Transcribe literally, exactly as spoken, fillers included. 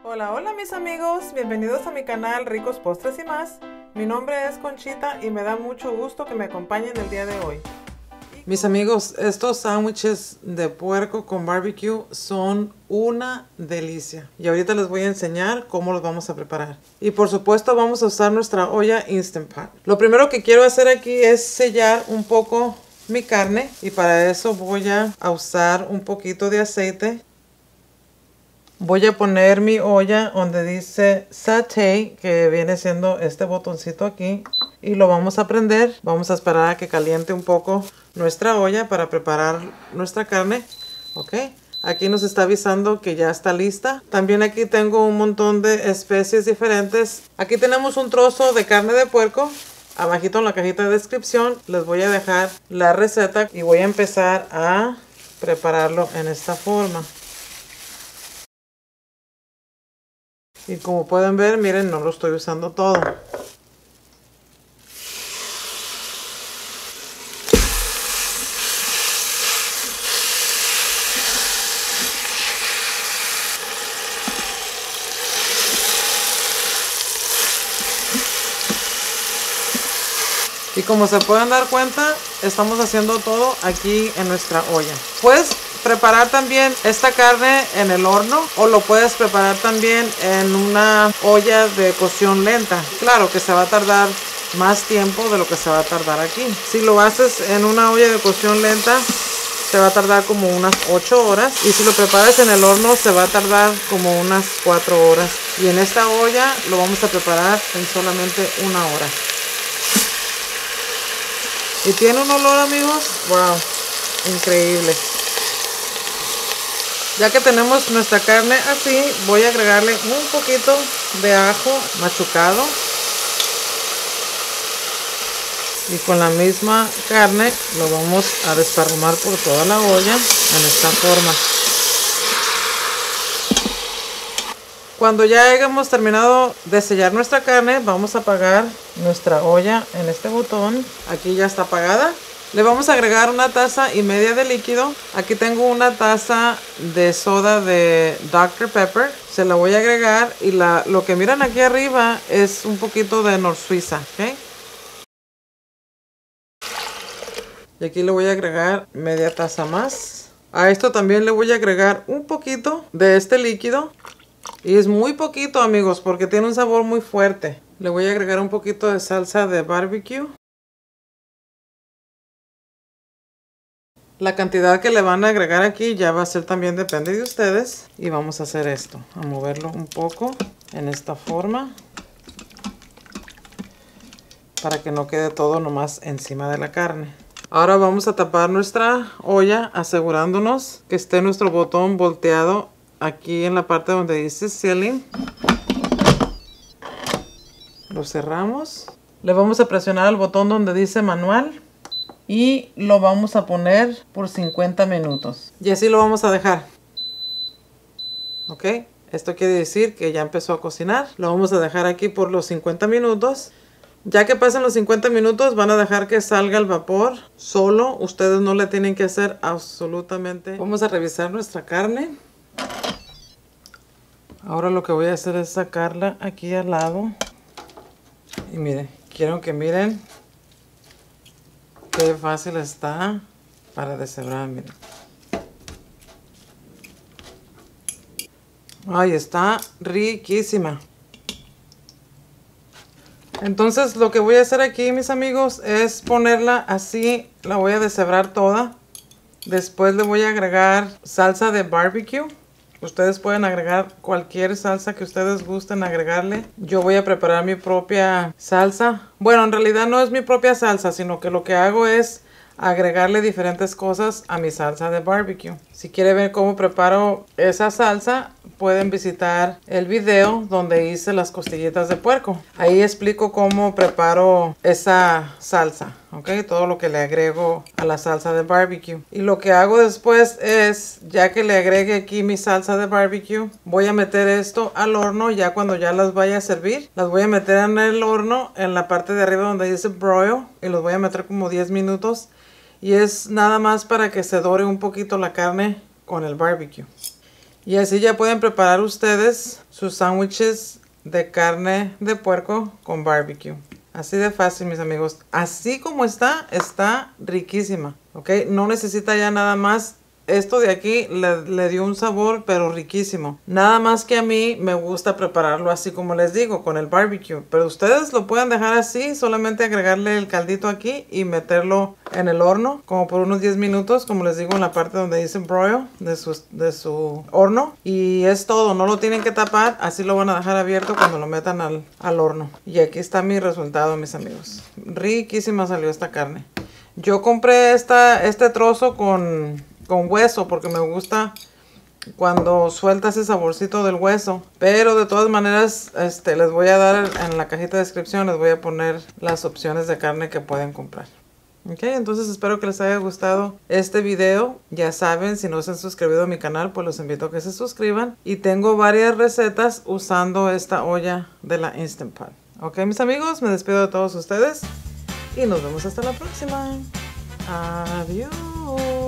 Hola, hola mis amigos, bienvenidos a mi canal Ricos Postres y Más. Mi nombre es Conchita y me da mucho gusto que me acompañen el día de hoy. Mis amigos, estos sándwiches de puerco con barbecue son una delicia. Y ahorita les voy a enseñar cómo los vamos a preparar. Y por supuesto vamos a usar nuestra olla Instant Pot. Lo primero que quiero hacer aquí es sellar un poco mi carne. Y para eso voy a usar un poquito de aceite. Voy a poner mi olla donde dice Sauté, que viene siendo este botoncito aquí. Y lo vamos a prender. Vamos a esperar a que caliente un poco nuestra olla para preparar nuestra carne. Ok. Aquí nos está avisando que ya está lista. También aquí tengo un montón de especies diferentes. Aquí tenemos un trozo de carne de puerco. Abajito en la cajita de descripción les voy a dejar la receta. Y voy a empezar a prepararlo en esta forma. Y como pueden ver, miren, no lo estoy usando todo. Y como se pueden dar cuenta, estamos haciendo todo aquí en nuestra olla. Puedes preparar también esta carne en el horno o lo puedes preparar también en una olla de cocción lenta. Claro que se va a tardar más tiempo de lo que se va a tardar aquí. Si lo haces en una olla de cocción lenta, se va a tardar como unas ocho horas. Y si lo preparas en el horno, se va a tardar como unas cuatro horas. Y en esta olla lo vamos a preparar en solamente una hora. Y tiene un olor, amigos, wow, increíble. Ya que tenemos nuestra carne así, voy a agregarle un poquito de ajo machucado. Y con la misma carne lo vamos a desparramar por toda la olla en esta forma. Cuando ya hayamos terminado de sellar nuestra carne, vamos a apagar nuestra olla en este botón. Aquí ya está apagada. Le vamos a agregar una taza y media de líquido. Aquí tengo una taza de soda de doctor Pepper. Se la voy a agregar y la, lo que miran aquí arriba es un poquito de Nor Suiza. ¿Okay? Y aquí le voy a agregar media taza más. A esto también le voy a agregar un poquito de este líquido. Y es muy poquito, amigos, porque tiene un sabor muy fuerte. Le voy a agregar un poquito de salsa de barbecue. La cantidad que le van a agregar aquí ya va a ser también depende de ustedes. Y vamos a hacer esto, a moverlo un poco en esta forma. Para que no quede todo nomás encima de la carne. Ahora vamos a tapar nuestra olla asegurándonos que esté nuestro botón volteado aquí en la parte donde dice Sealing. Lo cerramos. Le vamos a presionar el botón donde dice Manual. Y lo vamos a poner por cincuenta minutos. Y así lo vamos a dejar. Ok. Esto quiere decir que ya empezó a cocinar. Lo vamos a dejar aquí por los cincuenta minutos. Ya que pasen los cincuenta minutos van a dejar que salga el vapor solo. Ustedes no le tienen que hacer absolutamente. Vamos a revisar nuestra carne. Ahora lo que voy a hacer es sacarla aquí al lado. Y miren, quiero que miren qué fácil está para deshebrar, miren. Ay, está riquísima. Entonces lo que voy a hacer aquí, mis amigos, es ponerla así. La voy a deshebrar toda. Después le voy a agregar salsa de barbecue. Ustedes pueden agregar cualquier salsa que ustedes gusten agregarle. Yo voy a preparar mi propia salsa. Bueno, en realidad no es mi propia salsa, sino que lo que hago es agregarle diferentes cosas a mi salsa de barbecue. Si quieren ver cómo preparo esa salsa, pueden visitar el video donde hice las costillitas de puerco. Ahí explico cómo preparo esa salsa, ¿ok? Todo lo que le agrego a la salsa de barbecue. Y lo que hago después es, ya que le agregue aquí mi salsa de barbecue, voy a meter esto al horno. Ya cuando ya las vaya a servir, las voy a meter en el horno, en la parte de arriba donde dice broil, y los voy a meter como diez minutos. Y es nada más para que se dore un poquito la carne con el barbecue. Y así ya pueden preparar ustedes sus sándwiches de carne de puerco con barbecue. Así de fácil, mis amigos. Así como está, está riquísima. ¿Ok? No necesita ya nada más. Esto de aquí le, le dio un sabor, pero riquísimo. Nada más que a mí me gusta prepararlo así como les digo, con el barbecue. Pero ustedes lo pueden dejar así, solamente agregarle el caldito aquí y meterlo en el horno, como por unos diez minutos, como les digo, en la parte donde dice broil de su, de su horno. Y es todo, no lo tienen que tapar, así lo van a dejar abierto cuando lo metan al, al horno. Y aquí está mi resultado, mis amigos. Riquísima salió esta carne. Yo compré esta, este trozo con... con hueso porque me gusta cuando suelta ese saborcito del hueso, pero de todas maneras este les voy a dar en la cajita de descripción, les voy a poner las opciones de carne que pueden comprar. Ok, entonces espero que les haya gustado este video. Ya saben, si no se han suscrito a mi canal, pues los invito a que se suscriban. Y tengo varias recetas usando esta olla de la Instant Pot. Ok, mis amigos, me despido de todos ustedes y nos vemos hasta la próxima. Adiós.